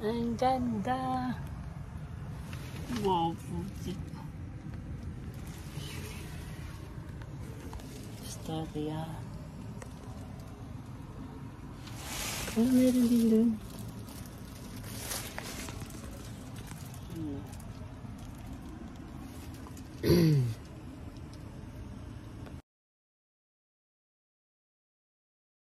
Ang ganda. Wow, putik. Starya. Oh, meron din doon.